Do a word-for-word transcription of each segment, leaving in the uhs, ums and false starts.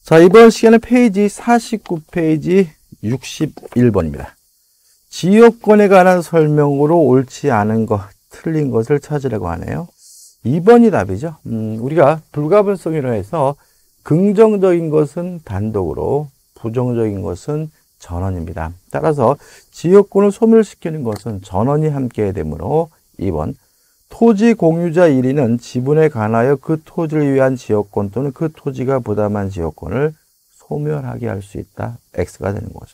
자, 이번 시간은 페이지 사십구 페이지 육십일 번입니다. 지역권에 관한 설명으로 옳지 않은 것, 틀린 것을 찾으라고 하네요. 이 번이 답이죠. 음, 우리가 불가분성이라 해서 긍정적인 것은 단독으로, 부정적인 것은 전원입니다. 따라서 지역권을 소멸시키는 것은 전원이 함께 되므로 이 번 토지 공유자 일 위는 지분에 관하여 그 토지를 위한 지역권 또는 그 토지가 부담한 지역권을 소멸하게 할 수 있다. X가 되는 거죠.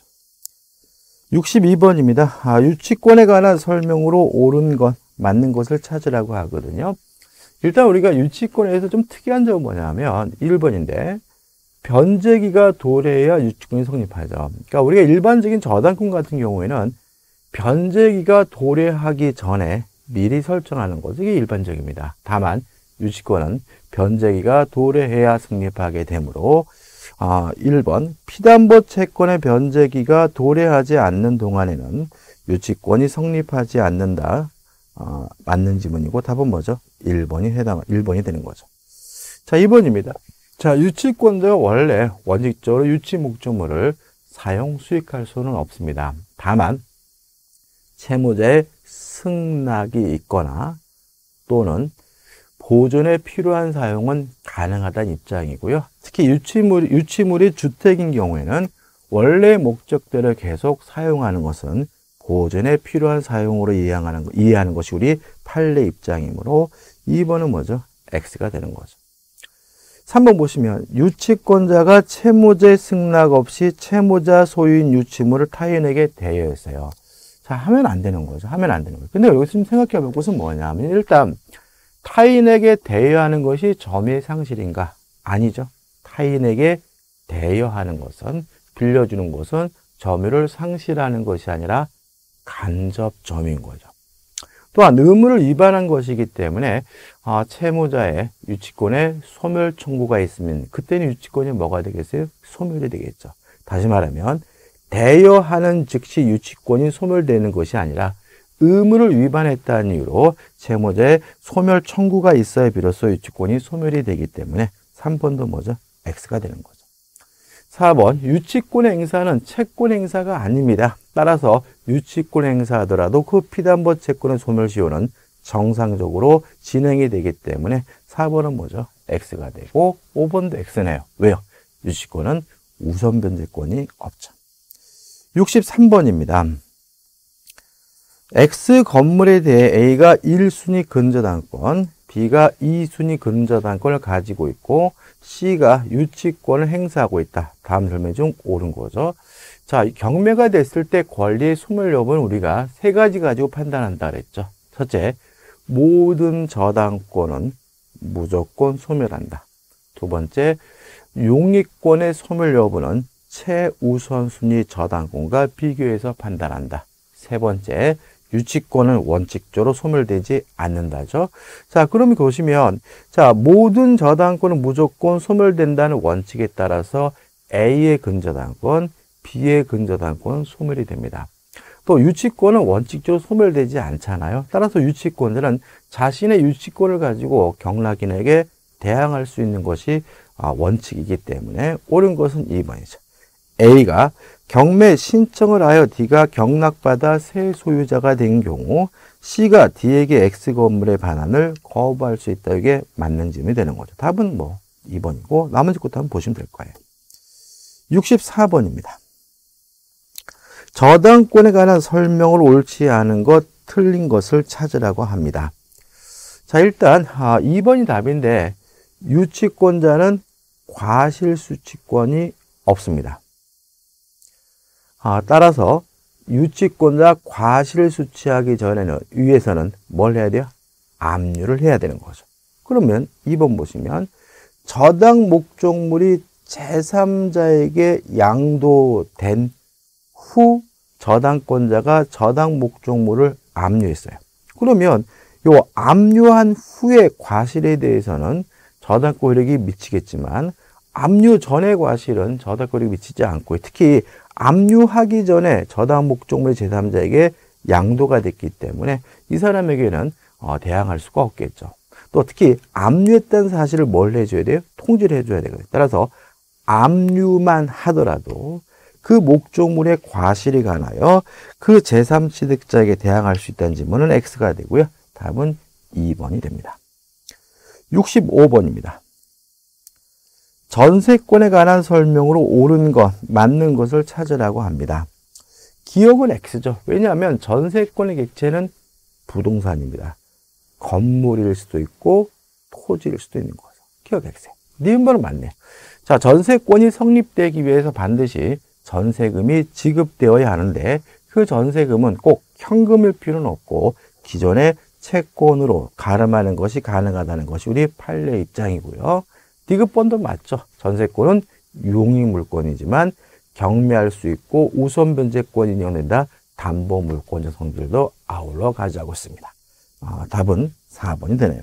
육십이 번입니다. 아, 유치권에 관한 설명으로 옳은 것, 맞는 것을 찾으라고 하거든요. 일단 우리가 유치권에서 좀 특이한 점은 뭐냐면 일 번인데 변제기가 도래해야 유치권이 성립하죠. 그러니까 우리가 일반적인 저당권 같은 경우에는 변제기가 도래하기 전에 미리 설정하는 것이 이게 일반적입니다. 다만 유치권은 변제기가 도래해야 성립하게 되므로 아, 일 번 피담보 채권의 변제기가 도래하지 않는 동안에는 유치권이 성립하지 않는다. 어, 맞는 지문이고 답은 뭐죠? 일 번이 해당, 일 번이 되는 거죠. 자, 이 번입니다. 자, 유치권자가 원래 원칙적으로 유치 목적물을 사용, 수익할 수는 없습니다. 다만 채무자의 승낙이 있거나 또는 보존에 필요한 사용은 가능하다는 입장이고요. 특히 유치물, 유치물이 주택인 경우에는 원래 목적대로 계속 사용하는 것은 보존에 필요한 사용으로 이해하는, 이해하는 것이 우리 판례 입장이므로 이 번은 뭐죠? X가 되는 거죠. 삼 번 보시면 유치권자가 채무자의 승낙 없이 채무자 소유인 유치물을 타인에게 대여했어요. 자, 하면 안 되는 거죠. 하면 안 되는 거죠. 근데 여기서 좀 생각해 볼 것은 뭐냐면 일단 타인에게 대여하는 것이 점유의 상실인가? 아니죠. 타인에게 대여하는 것은, 빌려주는 것은 점유를 상실하는 것이 아니라 간접 점유인 거죠. 또한 의무를 위반한 것이기 때문에 아, 채무자의 유치권에 소멸 청구가 있으면 그때는 유치권이 뭐가 되겠어요? 소멸이 되겠죠. 다시 말하면 대여하는 즉시 유치권이 소멸되는 것이 아니라 의무를 위반했다는 이유로 채무자의 소멸 청구가 있어야 비로소 유치권이 소멸이 되기 때문에 삼 번도 뭐죠? X가 되는 거죠. 사 번 유치권 행사는 채권 행사가 아닙니다. 따라서 유치권 행사하더라도 그 피담보 채권의 소멸 시효는 정상적으로 진행이 되기 때문에 사 번은 뭐죠? X가 되고 오 번도 X네요. 왜요? 유치권은 우선 변제권이 없죠. 육십삼 번입니다. X 건물에 대해 A가 일 순위 근저당권, B가 이 순위 근저당권을 가지고 있고 C가 유치권을 행사하고 있다. 다음 설명 중 옳은 거죠. 자, 경매가 됐을 때 권리의 소멸 여부는 우리가 세 가지 가지고 판단한다 그랬죠. 첫째, 모든 저당권은 무조건 소멸한다. 두 번째, 용익권의 소멸 여부는 최우선순위 저당권과 비교해서 판단한다. 세 번째, 유치권은 원칙적으로 소멸되지 않는다죠. 자, 그러면 보시면, 자, 모든 저당권은 무조건 소멸된다는 원칙에 따라서 A의 근저당권, B의 근저당권은 소멸이 됩니다. 또 유치권은 원칙적으로 소멸되지 않잖아요. 따라서 유치권자는 자신의 유치권을 가지고 경락인에게 대항할 수 있는 것이 원칙이기 때문에 옳은 것은 이 번이죠. A가 경매 신청을 하여 D가 경락받아 새 소유자가 된 경우 C가 D에게 X 건물의 반환을 거부할 수 있다. 이게 맞는 질문이 되는 거죠. 답은 뭐 이 번이고 나머지 것도 한번 보시면 될 거예요. 육십사 번입니다. 저당권에 관한 설명을 옳지 않은 것, 틀린 것을 찾으라고 합니다. 자, 일단 이 번이 답인데 유치권자는 과실수취권이 없습니다. 아, 따라서 유치권자 과실을 수취하기 전에는 위에서는 뭘 해야 돼요? 압류를 해야 되는 거죠. 그러면 이 번 보시면 저당 목적물이 제삼자에게 양도된 후 저당권자가 저당 목적물을 압류했어요. 그러면 이 압류한 후의 과실에 대해서는 저당권력이 미치겠지만 압류 전의 과실은 저당권력이 미치지 않고 특히 압류하기 전에 저당 목적물이 제삼자에게 양도가 됐기 때문에 이 사람에게는 어, 대항할 수가 없겠죠. 또 특히 압류했다는 사실을 뭘 해줘야 돼요? 통지를 해줘야 되거든요. 따라서 압류만 하더라도 그 목적물의 과실이 관하여 그 제삼 취득자에게 대항할 수 있다는 질문은 X가 되고요. 답은 이 번이 됩니다. 육십오 번입니다. 전세권에 관한 설명으로 옳은 것, 맞는 것을 찾으라고 합니다. 기억은 X죠. 왜냐하면 전세권의 객체는 부동산입니다. 건물일 수도 있고 토지일 수도 있는 거죠. 기억 X. 니은번은 맞네요. 자, 전세권이 성립되기 위해서 반드시 전세금이 지급되어야 하는데 그 전세금은 꼭 현금일 필요는 없고 기존의 채권으로 가름하는 것이 가능하다는 것이 우리 판례 입장이고요. 디귿번도 맞죠. 전세권은 용익물권이지만 경매할 수 있고 우선 변제권이 인정된다. 담보물권의 성질도 아울러 가지고 있습니다. 아, 답은 사 번이 되네요.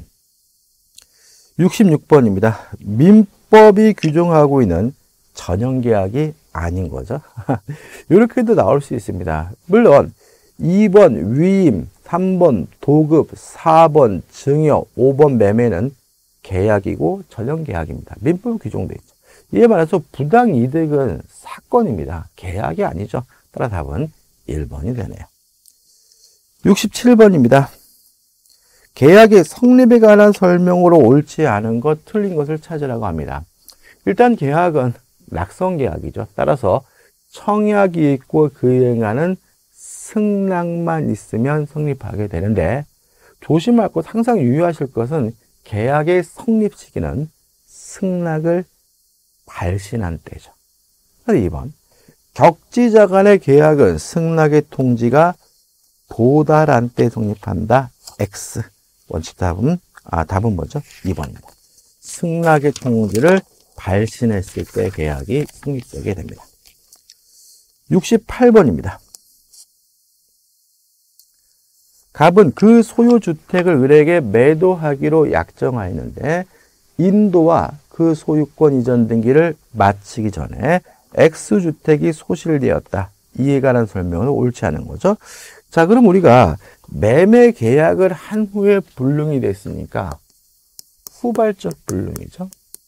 육십육 번입니다. 민법이 규정하고 있는 전형계약이 아닌 거죠. 이렇게도 나올 수 있습니다. 물론 이 번 위임, 삼 번 도급, 사 번 증여, 오 번 매매는 계약이고 전형계약입니다. 민법 규정되어 있죠. 이에 말해서 부당이득은 사건입니다. 계약이 아니죠. 따라 답은 일 번이 되네요. 육십칠 번입니다. 계약의 성립에 관한 설명으로 옳지 않은 것, 틀린 것을 찾으라고 합니다. 일단 계약은 낙성계약이죠. 따라서 청약이 있고 그행하는 승낙만 있으면 성립하게 되는데 조심할 것, 항상 유의하실 것은 계약의 성립 시기는 승낙을 발신한 때죠. 이 번 격지자 간의 계약은 승낙의 통지가 도달한 때 성립한다. X. 원칙 답은, 아, 답은 뭐죠? 이 번입니다. 승낙의 통지를 발신했을 때 계약이 성립되게 됩니다. 육십팔 번입니다. 갑은 그 소유주택을 을에게 매도하기로 약정하였는데 인도와 그 소유권 이전 등기를 마치기 전에 X주택이 소실되었다. 이에 관한 설명은 옳지 않은 거죠. 자, 그럼 우리가 매매 계약을 한 후에 불능이 됐으니까 후발적 불능이죠.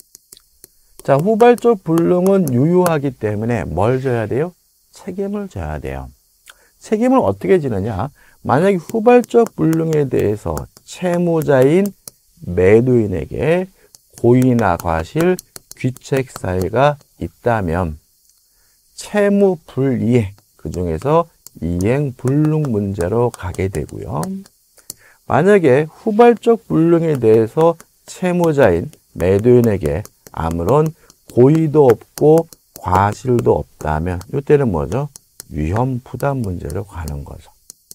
자, 후발적 불능은 유효하기 때문에 뭘 져야 돼요? 책임을 져야 돼요. 책임을 어떻게 지느냐? 만약에 후발적 불능에 대해서 채무자인 매도인에게 고의나 과실, 귀책 사유가 있다면 채무 불이행, 그 중에서 이행 불능 문제로 가게 되고요. 만약에 후발적 불능에 대해서 채무자인 매도인에게 아무런 고의도 없고 과실도 없다면 이때는 뭐죠? 위험 부담 문제로 가는 거죠.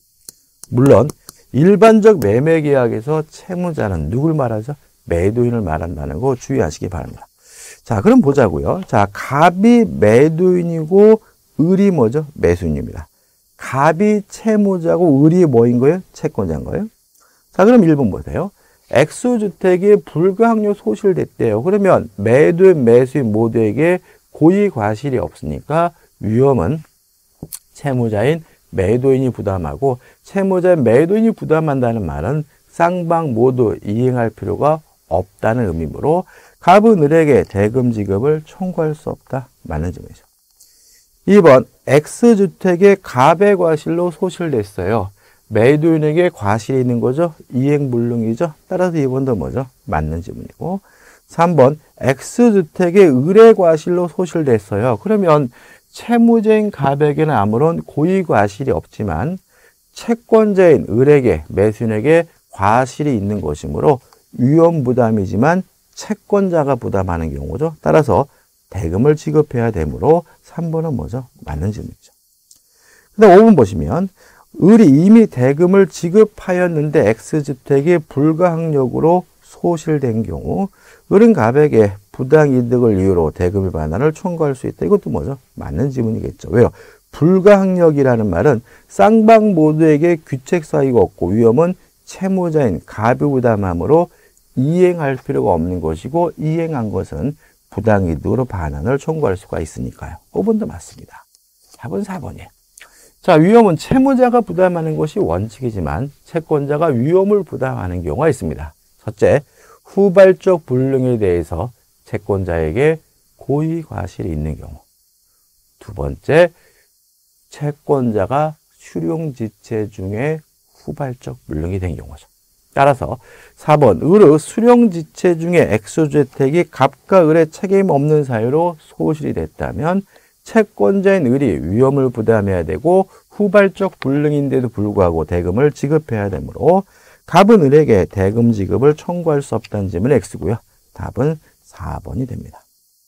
물론 일반적 매매 계약에서 채무자는 누굴 말하죠? 매도인을 말한다는 거 주의하시기 바랍니다. 자, 그럼 보자고요. 자, 갑이 매도인이고 을이 뭐죠? 매수인입니다. 갑이 채무자고 을이 뭐인 거예요? 채권자인 거예요. 자, 그럼 일 번 보세요. X주택이 불가항력 소실됐대요. 그러면 매도인, 매수인 모두에게 고의 과실이 없으니까 위험은 채무자인 매도인이 부담하고 채무자인 매도인이 부담한다는 말은 쌍방 모두 이행할 필요가 없다는 의미로 갑은 을에게 대금 지급을 청구할 수 없다. 맞는 점이죠. 이 번 X주택의 갑의 과실로 소실됐어요. 매도인에게 과실이 있는 거죠. 이행불능이죠. 따라서 이 번도 뭐죠? 맞는 질문이고. 삼 번 X주택의 을의 과실로 소실됐어요. 그러면 채무자인 갑에게는 아무런 고의 과실이 없지만 채권자인 을에게, 매수인에게 과실이 있는 것이므로 위험 부담이지만 채권자가 부담하는 경우죠. 따라서 대금을 지급해야 되므로 삼 번은 뭐죠? 맞는 질문이죠. 그 다음 오 번 보시면 을이 이미 대금을 지급하였는데 X주택이 불가항력으로 소실된 경우 을은 갑에게 부당이득을 이유로 대금의 반환을 청구할 수 있다. 이것도 뭐죠? 맞는 지문이겠죠. 왜요? 불가항력이라는 말은 쌍방 모두에게 귀책 사유가 없고 위험은 채무자인 갑이 부담함으로 이행할 필요가 없는 것이고 이행한 것은 부당이득으로 반환을 청구할 수가 있으니까요. 오 번도 맞습니다. 답은 사 번이에요. 자, 위험은 채무자가 부담하는 것이 원칙이지만 채권자가 위험을 부담하는 경우가 있습니다. 첫째, 후발적 불능에 대해서 채권자에게 고의 과실이 있는 경우. 두 번째, 채권자가 수령지체 중에 후발적 물릉이 된 경우죠. 따라서 사 번 을의 수령지체 중에 엑소주택이 갑과 을의 책임 없는 사유로 소실이 됐다면 채권자인 을이 위험을 부담해야 되고 후발적 불능인데도 불구하고 대금을 지급해야 되므로 갑은 을에게 대금 지급을 청구할 수 없다는 질문 X고요. 답은 사 번이 됩니다.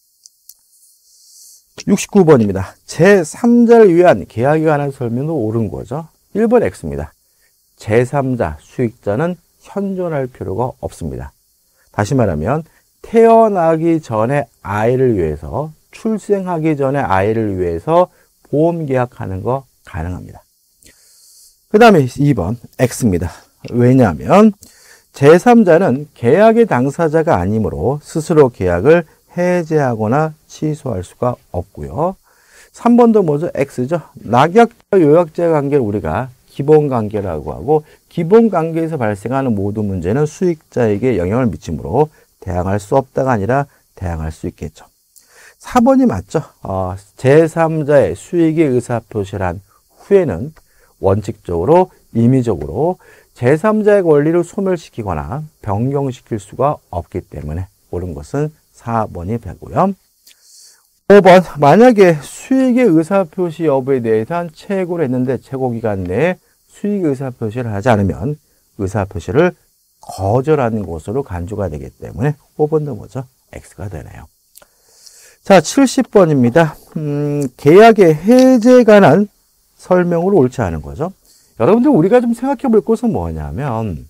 육십구 번입니다. 제삼자를 위한 계약에 관한 설명도 옳은 거죠. 일 번 X입니다. 제삼자, 수익자는 현존할 필요가 없습니다. 다시 말하면 태어나기 전에 아이를 위해서, 출생하기 전에 아이를 위해서 보험 계약하는 거 가능합니다. 그 다음에 이 번 X입니다. 왜냐하면 제삼자는 계약의 당사자가 아니므로 스스로 계약을 해제하거나 취소할 수가 없고요. 삼 번도 뭐죠? X죠. 낙약자, 요약자 관계를 우리가 기본관계라고 하고 기본관계에서 발생하는 모든 문제는 수익자에게 영향을 미치므로 대항할 수 없다가 아니라 대항할 수 있겠죠. 사 번이 맞죠. 어, 제삼자의 수익의 의사표시를 한 후에는 원칙적으로 임의적으로 제삼자의 권리를 소멸시키거나 변경시킬 수가 없기 때문에 옳은 것은 사 번이 되고요. 오 번 만약에 수익의 의사표시 여부에 대해서 최고를 했는데 최고기간 내에 수익 의사표시를 하지 않으면 의사표시를 거절하는 것으로 간주가 되기 때문에 오 번도 뭐죠? X가 되네요. 자, 칠십 번입니다. 음, 계약의 해제에 관한 설명으로 옳지 않은 거죠. 여러분들 우리가 좀 생각해 볼 것은 뭐냐면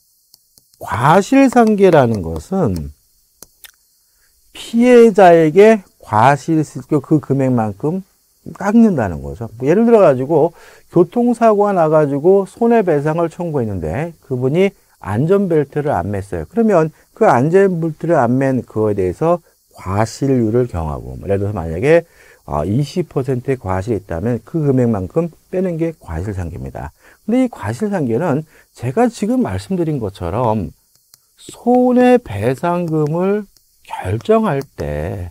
과실상계라는 것은 피해자에게 과실시켜 그 금액만큼 깎는다는 거죠. 예를 들어 가지고 교통사고가 나가지고 손해배상을 청구했는데 그분이 안전벨트를 안 맸어요. 그러면 그 안전벨트를 안 맨 그거에 대해서 과실률을 경하고, 예를 들어서 만약에 이십 퍼센트의 과실이 있다면 그 금액만큼 빼는 게 과실상계입니다. 근데 이 과실상계는 제가 지금 말씀드린 것처럼 손해배상금을 결정할 때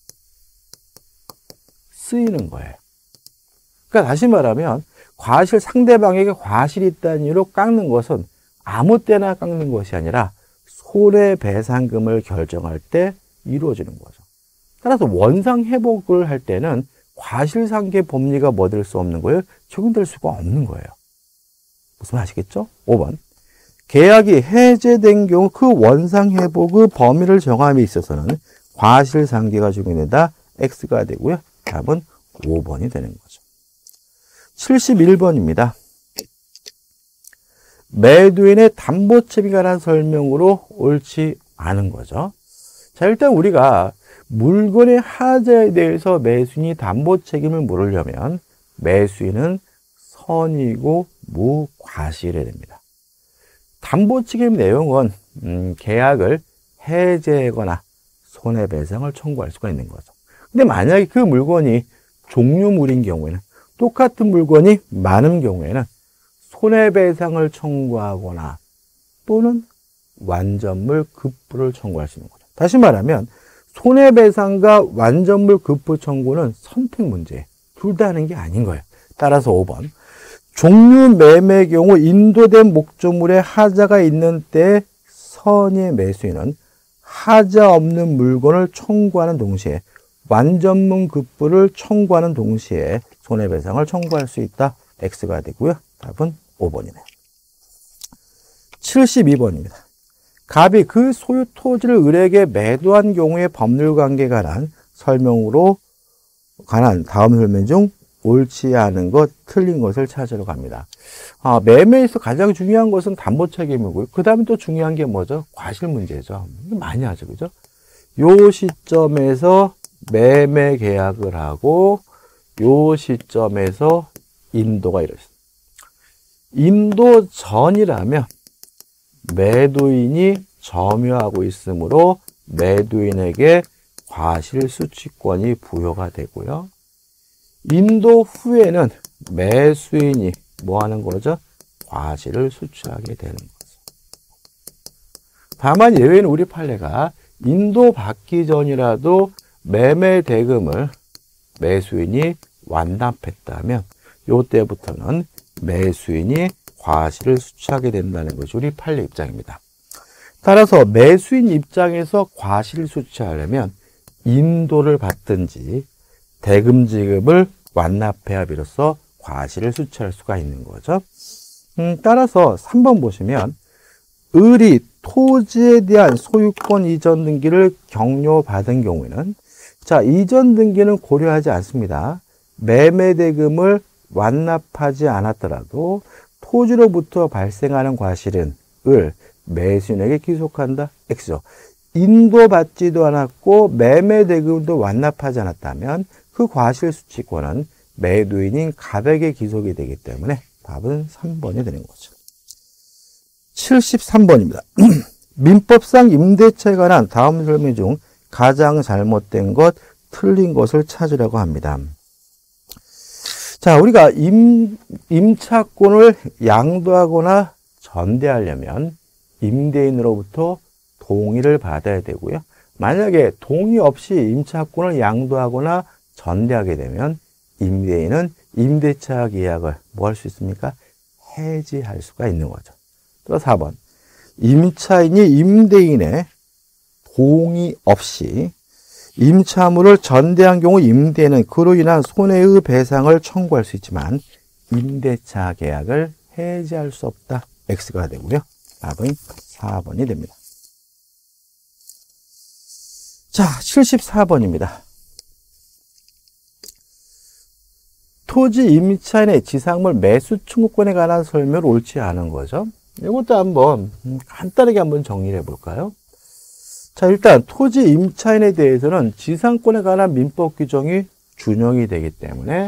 쓰이는 거예요. 그러니까 다시 말하면 과실, 상대방에게 과실이 있다는 이유로 깎는 것은 아무 때나 깎는 것이 아니라 손해배상금을 결정할 때 이루어지는 거죠. 따라서 원상회복을 할 때는 과실상계 법리가 뭐 될 수 없는 거예요? 적용될 수가 없는 거예요. 무슨 말 아시겠죠? 오 번 계약이 해제된 경우 그 원상회복의 범위를 정함에 있어서는 과실상계가 적용된다. X가 되고요. 답은 오 번이 되는 거죠. 칠십일 번입니다. 매도인의 담보책임에 관한 설명으로 옳지 않은 거죠. 자, 일단 우리가 물건의 하자에 대해서 매수인이 담보책임을 물으려면 매수인은 선이고 무과실해야 됩니다. 담보책임 내용은 음, 계약을 해제하거나 손해배상을 청구할 수가 있는 거죠. 근데 만약에 그 물건이 종류물인 경우에는, 똑같은 물건이 많은 경우에는 손해배상을 청구하거나 또는 완전물 급부를 청구할 수 있는 거죠. 다시 말하면 손해배상과 완전물 급부 청구는 선택 문제예요. 둘 다 하는 게 아닌 거예요. 따라서 오 번 종류 매매의 경우 인도된 목조물에 하자가 있는 때 선의 매수인은 하자 없는 물건을 청구하는 동시에 완전물 급부를 청구하는 동시에 손해배상을 청구할 수 있다. X가 되고요. 답은 오 번이네요. 칠십이 번입니다. 갑이 그 소유 토지를 을에게 매도한 경우의 법률관계에 관한 설명으로 관한 다음 설명 중 옳지 않은 것, 틀린 것을 찾으러 갑니다. 아, 매매에서 가장 중요한 것은 담보 책임이고요. 그 다음에 또 중요한 게 뭐죠? 과실 문제죠. 이거 많이 하죠. 그죠? 요 시점에서 매매 계약을 하고 요 시점에서 인도가 이루어집니다. 인도 전이라면 매도인이 점유하고 있으므로 매도인에게 과실 수취권이 부여가 되고요. 인도 후에는 매수인이 뭐 하는 거죠? 과실을 수취하게 되는 거죠. 다만 예외는 우리 판례가 인도 받기 전이라도 매매 대금을 매수인이 완납했다면 이때부터는 매수인이 과실을 수취하게 된다는 것이 우리 판례 입장입니다. 따라서 매수인 입장에서 과실을 수취하려면 인도를 받든지 대금 지급을 완납해야 비로소 과실을 수취할 수가 있는 거죠. 음, 따라서 삼 번 보시면 을이 토지에 대한 소유권 이전 등기를 격려받은 경우에는 자, 이전 등기는 고려하지 않습니다. 매매 대금을 완납하지 않았더라도 토지로부터 발생하는 과실은 을, 매수인에게 귀속한다. X죠. 인도받지도 않았고 매매 대금도 완납하지 않았다면 그 과실 수취권은 매도인인 갑에게 귀속이 되기 때문에 답은 삼 번이 되는 거죠. 칠십삼 번입니다. 민법상 임대차에 관한 다음 설명 중 가장 잘못된 것, 틀린 것을 찾으려고 합니다. 자, 우리가 임, 임차권을 양도하거나 전대하려면 임대인으로부터 동의를 받아야 되고요. 만약에 동의 없이 임차권을 양도하거나 전대하게 되면 임대인은 임대차 계약을 뭐 할 수 있습니까? 해지할 수가 있는 거죠. 또 사 번. 임차인이 임대인의 동의 없이 임차물을 전대한 경우 임대인은 그로 인한 손해의 배상을 청구할 수 있지만 임대차 계약을 해지할 수 없다. X가 되고요. 답은 사 번이 됩니다. 자, 칠십사 번입니다. 토지 임차인의 지상물 매수 청구권에 관한 설명을 옳지 않은 거죠. 이것도 한번 간단하게 한번 정리를 해볼까요? 자, 일단 토지 임차인에 대해서는 지상권에 관한 민법 규정이 준용이 되기 때문에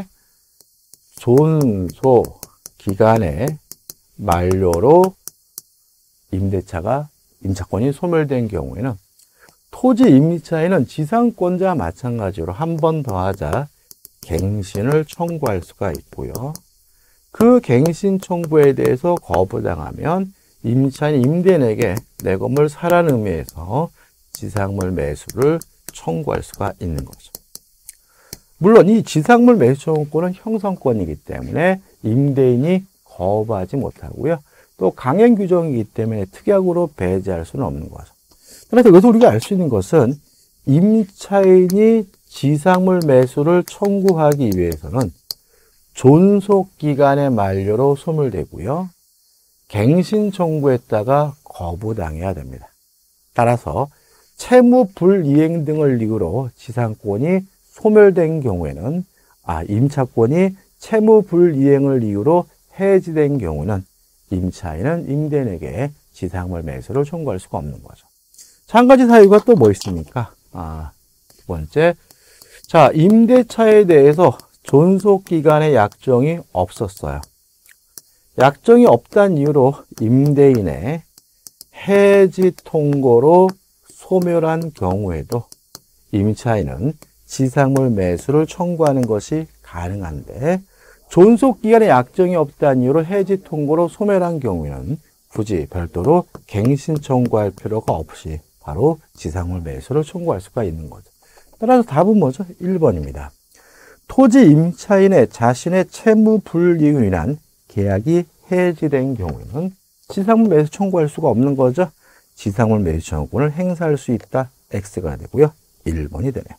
존소 기간의 만료로 임대차가 임차권이 소멸된 경우에는 토지 임차인은 지상권자와 마찬가지로 한 번 더 하자 갱신을 청구할 수가 있고요. 그 갱신 청구에 대해서 거부당하면 임차인 임대인에게 내 건물 사라는 의미에서 지상물 매수를 청구할 수가 있는 거죠. 물론 이 지상물 매수 청구권은 형성권이기 때문에 임대인이 거부하지 못하고요. 또 강행 규정이기 때문에 특약으로 배제할 수는 없는 거죠. 그래서 여기서 우리가 알 수 있는 것은 임차인이 지상물 매수를 청구하기 위해서는 존속기간의 만료로 소멸되고요. 갱신 청구했다가 거부당해야 됩니다. 따라서 채무 불이행 등을 이유로 지상권이 소멸된 경우에는 아 임차권이 채무 불이행을 이유로 해지된 경우는 임차인은 임대인에게 지상물 매수를 청구할 수가 없는 거죠. 자, 한 가지 사유가 또 뭐 있습니까? 아, 두 번째. 자, 임대차에 대해서 존속기간의 약정이 없었어요. 약정이 없다는 이유로 임대인의 해지 통고로 소멸한 경우에도 임차인은 지상물 매수를 청구하는 것이 가능한데 존속기간의 약정이 없다는 이유로 해지 통고로 소멸한 경우에는 굳이 별도로 갱신 청구할 필요가 없이 바로 지상물 매수를 청구할 수가 있는 거죠. 따라서 답은 뭐죠? 일 번입니다. 토지 임차인의 자신의 채무 불이익으로 인한 계약이 해지된 경우에는 지상물 매수 청구할 수가 없는 거죠. 지상물 매수 청구권을 행사할 수 있다. X가 되고요. 일 번이 되네요.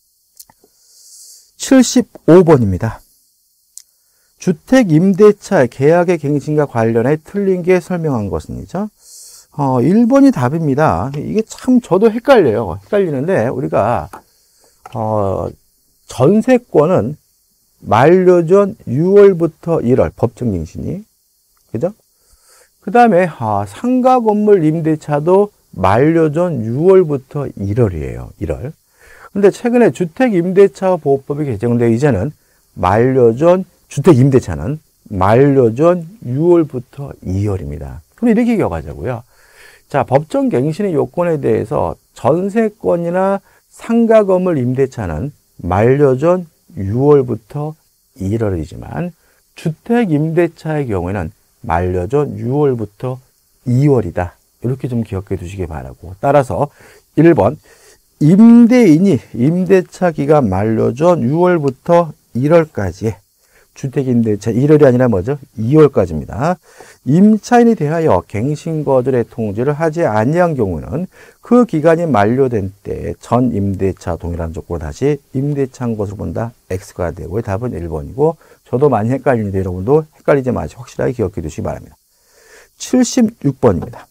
칠십오 번입니다. 주택 임대차 계약의 갱신과 관련해 틀린 게 설명한 것은이죠. 어, 일 번이 답입니다. 이게 참 저도 헷갈려요. 헷갈리는데 우리가 어, 전세권은 만료 전 유월부터 일월 법정 갱신이 그죠? 그 다음에 아, 상가 건물 임대차도 만료 전 유월부터 일월이에요. 일월. 근데 최근에 주택 임대차 보호법이 개정돼 이제는 만료 전 주택 임대차는 만료 전 유월부터 이월입니다. 그럼 이렇게 기억하자고요. 자, 법정 갱신의 요건에 대해서 전세권이나 상가 건물 임대차는 만료 전 유월부터 일월이지만 주택 임대차의 경우에는 만료 전 유월부터 이월이다. 이렇게 좀 기억해 두시기 바라고. 따라서 일 번 임대인이 임대차 기간 만료 전 유월부터 일월까지 주택임대차 일월이 아니라 뭐죠? 이월까지입니다. 임차인에 대하여 갱신거절의 통지를 하지 아니한 경우는 그 기간이 만료된 때 전 임대차 동일한 조건으로 다시 임대차한 것으로 본다. X가 되고 답은 일 번이고 저도 많이 헷갈리는데 여러분도 헷갈리지 마시고 확실하게 기억해 두시기 바랍니다. 칠십육 번입니다.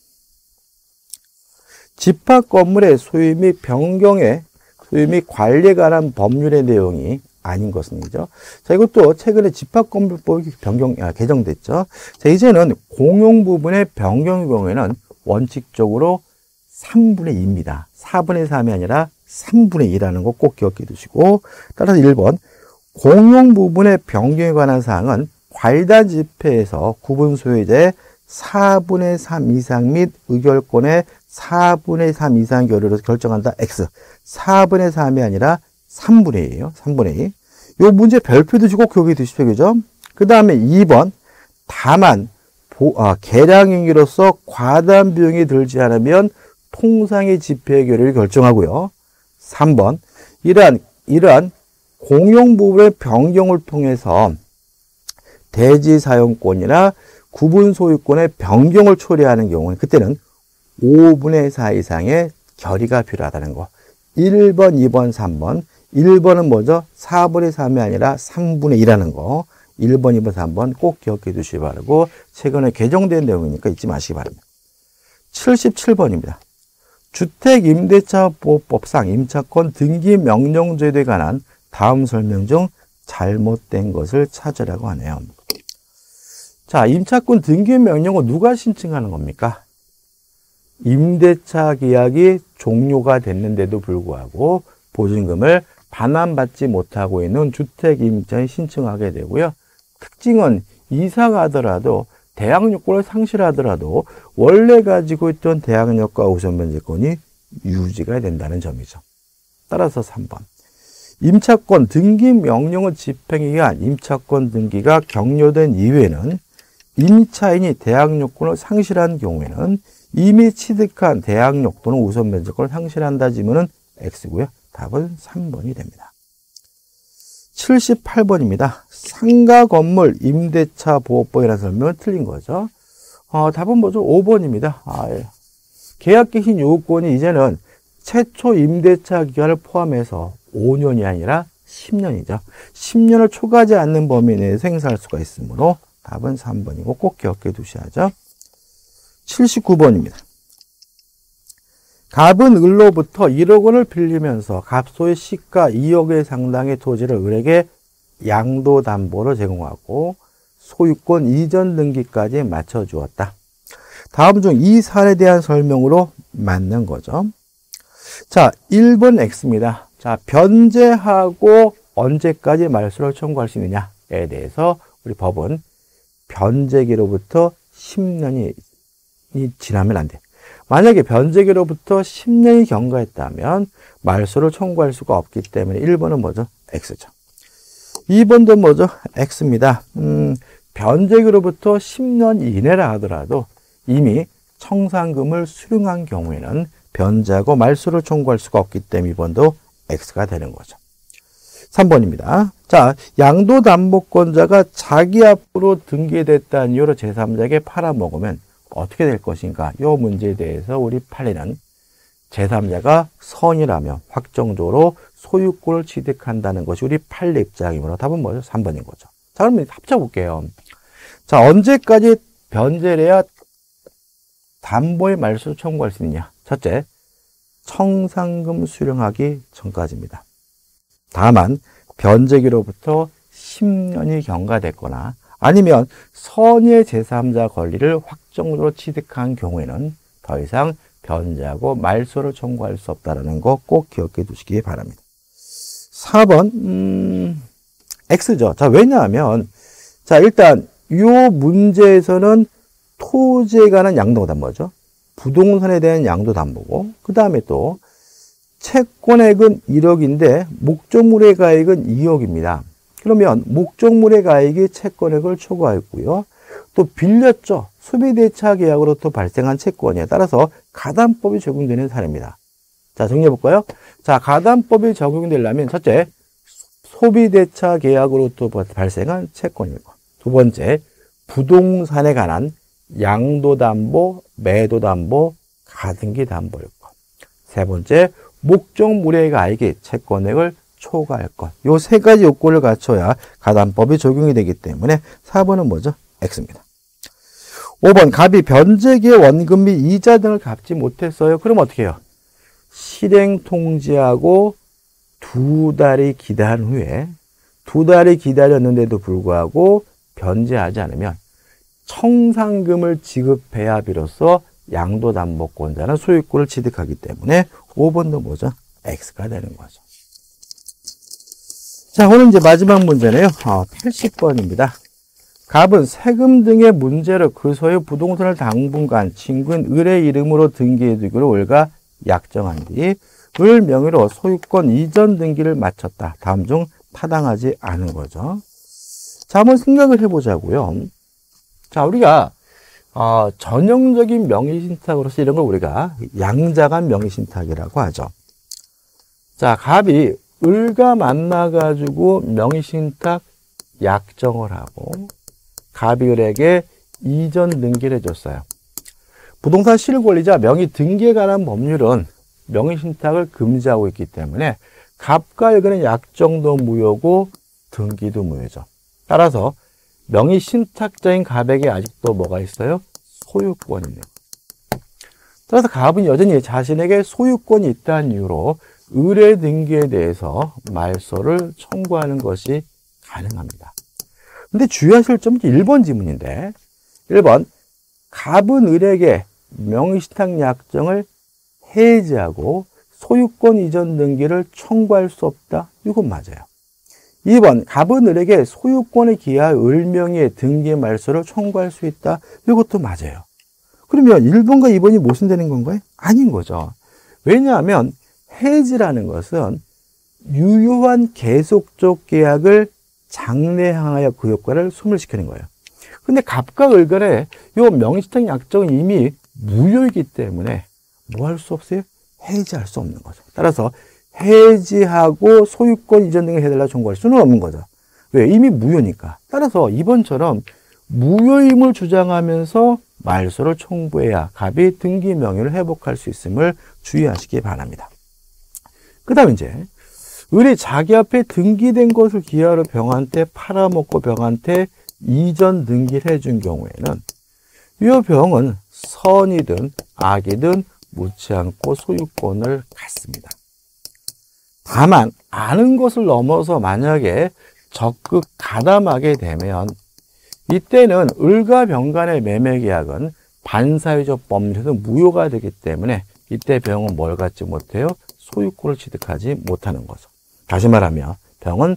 집합 건물의 소유 및 변경의 소유 및 관리에 관한 법률의 내용이 아닌 것은이죠. 자, 이것도 최근에 집합건물법이 변경, 아, 개정됐죠. 자, 이제는 공용 부분의 변경의 경우에는 원칙적으로 삼분의 이입니다. 사분의 삼이 아니라 삼분의 이라는 거 꼭 기억해 두시고, 따라서 일 번, 공용 부분의 변경에 관한 사항은 관리단 집회에서 구분 소유자의 사분의 삼 이상 및 의결권의 사분의 삼 이상 결의로 결정한다. X. 사분의 삼이 아니라 삼분의 이예요. 삼분의 이. 요 문제 별표도 주고 기억해 두십시오. 그죠? 그 다음에 이 번. 다만, 보, 아, 계량행위로서 과다한 비용이 들지 않으면 통상의 집회 결의를 결정하고요. 삼 번. 이러한, 이러한 공용 부분의 변경을 통해서 대지 사용권이나 구분 소유권의 변경을 초래하는 경우는 그때는 오분의 사 이상의 결의가 필요하다는 거. 일 번, 이 번, 삼 번. 일 번은 뭐죠? 사분의 삼이 아니라 삼분의 이라는 거. 일 번, 이 번, 삼 번 꼭 기억해 두시기 바라고 최근에 개정된 내용이니까 잊지 마시기 바랍니다. 칠십칠 번입니다. 주택임대차보호법상 임차권 등기 명령 제도에 관한 다음 설명 중 잘못된 것을 찾으라고 하네요. 자, 임차권 등기 명령은 누가 신청하는 겁니까? 임대차 계약이 종료가 됐는데도 불구하고 보증금을 반환받지 못하고 있는 주택임차인이 신청하게 되고요. 특징은 이사 가더라도 대항력권을 상실하더라도 원래 가지고 있던 대항력과 우선변제권이 유지가 된다는 점이죠. 따라서 삼 번. 임차권 등기 명령의 집행에 의한 임차권 등기가 격려된 이후에는 임차인이 대항력권을 상실한 경우에는 이미 취득한 대항력 또는 우선변제권을 상실한다 지문은 X고요. 답은 삼 번이 됩니다. 칠십팔 번입니다. 상가 건물 임대차 보호법이라는 설명은 틀린 거죠. 어, 답은 뭐죠? 오 번입니다. 아, 예. 계약 개시 요건이 이제는 최초 임대차 기간을 포함해서 오 년이 아니라 십 년이죠. 십 년을 초과하지 않는 범위 내에서 행사할 수가 있으므로 답은 삼 번이고 꼭 기억해 두셔야죠. 칠십구 번입니다. 갑은 을로부터 일억 원을 빌리면서 갑소의 시가 이억 원 상당의 토지를 을에게 양도담보로 제공하고 소유권 이전 등기까지 맞춰주었다. 다음 중 이 사례에 대한 설명으로 맞는 거죠. 자, 일 번 X입니다. 자, 변제하고 언제까지 말소를 청구할 수 있느냐에 대해서 우리 법은 변제기로부터 십 년이 지나면 안 돼. 만약에 변제기로부터 십 년이 경과했다면 말소를 청구할 수가 없기 때문에 일 번은 뭐죠? X죠. 이 번도 뭐죠? X입니다. 음, 변제기로부터 십 년 이내라 하더라도 이미 청산금을 수령한 경우에는 변제하고 말소를 청구할 수가 없기 때문에 이 번도 X가 되는 거죠. 삼 번입니다. 자, 양도담보권자가 자기 앞으로 등기됐다는 이유로 제삼자에게 팔아먹으면 어떻게 될 것인가? 이 문제에 대해서 우리 판례는 제삼자가 선이라면 확정적으로 소유권을 취득한다는 것이 우리 판례 입장이므로 답은 뭐죠? 삼 번인 거죠. 자, 그러면 합쳐볼게요. 자, 언제까지 변제를 해야 담보의 말소를 청구할 수 있느냐? 첫째, 청산금 수령하기 전까지입니다. 다만 변제기로부터 십 년이 경과됐거나 아니면 선의의 제삼자 권리를 확정적으로 취득한 경우에는 더 이상 변제하고 말소를 청구할 수 없다는 거 꼭 기억해 두시기 바랍니다. 사 번 음, X죠. 자, 왜냐하면 자, 일단 이 문제에서는 토지에 관한 양도담보죠. 부동산에 대한 양도담보고 그 다음에 또 채권액은 일억인데 목적물의 가액은 이억입니다. 그러면 목적물의 가액이 채권액을 초과했고요. 또 빌렸죠. 소비대차 계약으로부터 발생한 채권에 따라서 가담법이 적용되는 사례입니다. 자, 정리해볼까요? 자, 가담법이 적용되려면 첫째, 소비대차 계약으로부터 발생한 채권이고, 두 번째, 부동산에 관한 양도담보, 매도담보, 가등기담보일 것. 세 번째, 목적물의가액이 채권액을 초과할 것. 요 세 가지 요건을 갖춰야 가담법이 적용이 되기 때문에 사 번은 뭐죠? X입니다. 오 번, 갑이 변제기의 원금 및 이자 등을 갚지 못했어요. 그럼 어떻게 해요? 실행 통지하고 두 달이 기다린 후에 두 달이 기다렸는데도 불구하고 변제하지 않으면 청산금을 지급해야 비로소 양도담보권자는 소유권을 취득하기 때문에 오 번도 뭐죠? X가 되는 거죠. 자, 오늘 이제 마지막 문제네요. 어, 팔십 번입니다. 갑은 세금 등의 문제로 그 소유 부동산을 당분간 친구인 을의 이름으로 등기해두기로 을과 약정한 뒤 을 명의로 소유권 이전 등기를 마쳤다. 다음 중 타당하지 않은 거죠. 자, 한번 생각을 해보자고요. 자, 우리가 어, 전형적인 명의신탁으로서 이런 걸 우리가 양자간 명의신탁이라고 하죠. 자, 갑이 을과 만나가지고 명의신탁 약정을 하고 갑이 을에게 이전 등기를 해줬어요. 부동산 실권리자 명의 등기에 관한 법률은 명의신탁을 금지하고 있기 때문에 갑과 을간의 약정도 무효고 등기도 무효죠. 따라서 명의신탁자인 갑에게 아직도 뭐가 있어요? 소유권이 있는 거예요. 따라서 갑은 여전히 자신에게 소유권이 있다는 이유로 을의 등기에 대해서 말소를 청구하는 것이 가능합니다. 근데 주의하실 점은 일 번 지문인데, 일 번, 갑은 을에게 명의신탁 약정을 해지하고 소유권 이전 등기를 청구할 수 없다. 이건 맞아요. 이 번, 갑은 을에게 소유권에 기하여 을 명의의 등기 말소를 청구할 수 있다. 이것도 맞아요. 그러면 일 번과 이 번이 모순되는 건가요? 아닌 거죠. 왜냐하면 해지라는 것은 유효한 계속적 계약을 장래향하여 그 효과를 소멸시키는 거예요. 근데 갑과 을 간의 이 명의신탁 약정은 이미 무효이기 때문에 뭐 할 수 없어요? 해지할 수 없는 거죠. 따라서 해지하고 소유권 이전 등을 해달라 청구할 수는 없는 거죠. 왜? 이미 무효니까. 따라서 이번처럼 무효임을 주장하면서 말소를 청구해야 갑이 등기 명의를 회복할 수 있음을 주의하시기 바랍니다. 그 다음에 이제 을이 자기 앞에 등기된 것을 기하로 병한테 팔아먹고 병한테 이전 등기를 해준 경우에는 이 병은 선이든 악이든 묻지 않고 소유권을 갖습니다. 다만 아는 것을 넘어서 만약에 적극 가담하게 되면 이때는 을과 병 간의 매매계약은 반사회적 법률에서 무효가 되기 때문에 이때 병은 뭘 갖지 못해요? 소유권을 취득하지 못하는 거죠. 다시 말하면 병은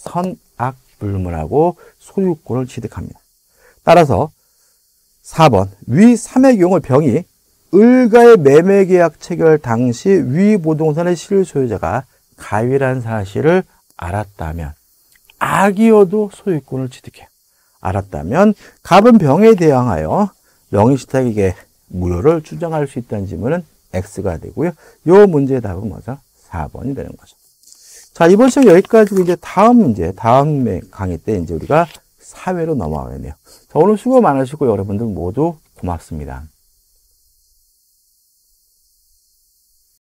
선악불문하고 소유권을 취득합니다. 따라서 사 번 위 삼의 경우 병이 을과의 매매계약 체결 당시 위 부동산의 실소유자가 갑이라는 사실을 알았다면 악이어도 소유권을 취득해요. 알았다면 갑은 병에 대항하여 명의신탁에게 무효를 주장할 수 있다는 질문은 X가 되고요. 이 문제의 답은 뭐죠? 사 번이 되는 거죠. 자, 이번 시간 여기까지고 이제 다음 문제, 다음 강의 때 이제 우리가 사회로 넘어가겠네요. 자, 오늘 수고 많으시고 여러분들 모두 고맙습니다.